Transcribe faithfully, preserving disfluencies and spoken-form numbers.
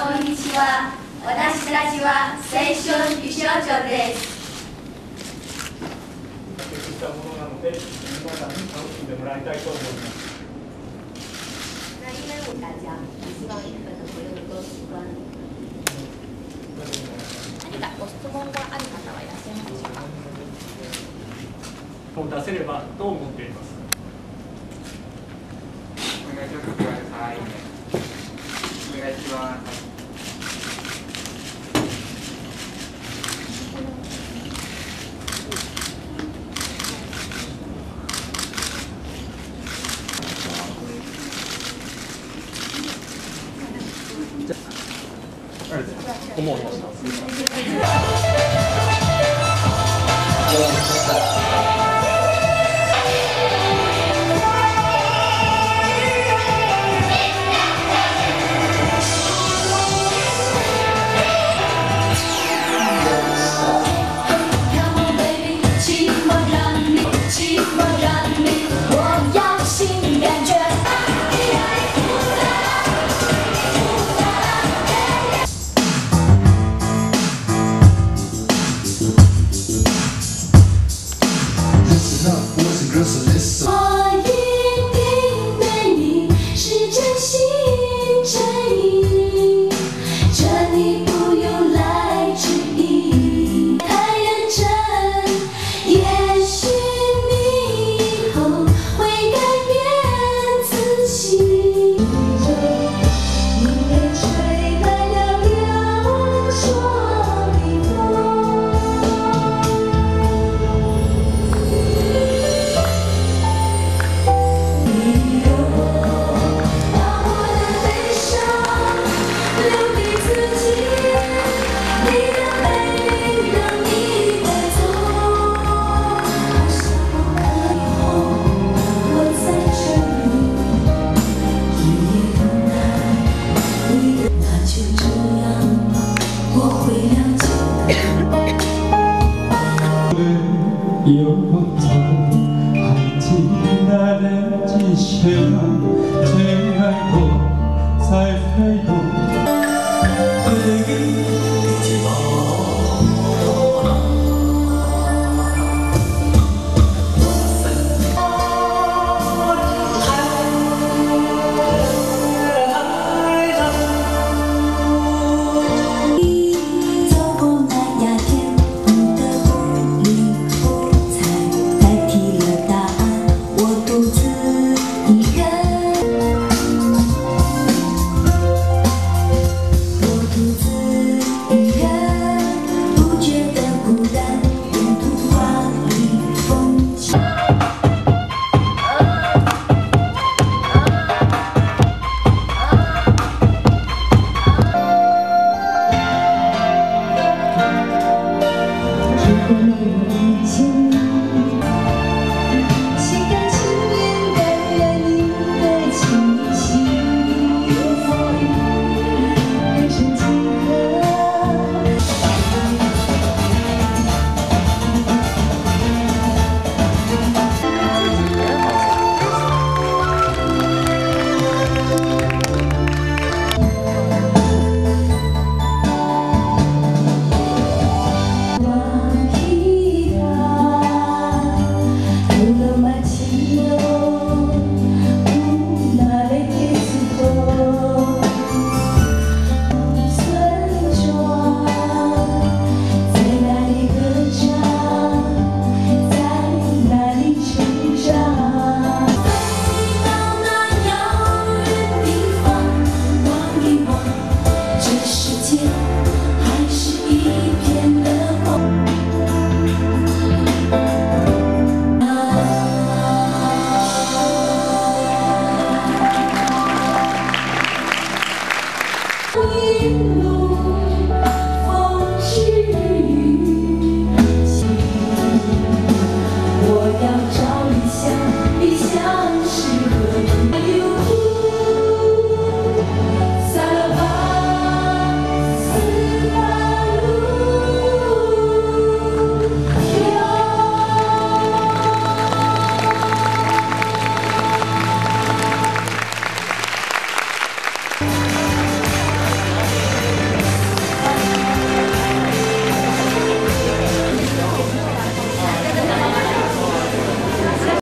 こんにちは。私たちは青春美少女です。 したものなので、皆さんに楽しんでもらいたいと思います。 那因为我大家希望日本的朋友能够喜欢。何かご質問がある方はいらっしゃいますでしょうか。 もう出せればと思っています。 お願いします。はい。お願いします。 思いました。 我一定对你是真心真意，这你不用来质疑。太认真，也许你以后会改变自己。因为吹白了柳说迷风。 有痛还记得那人之前最爱过才飞。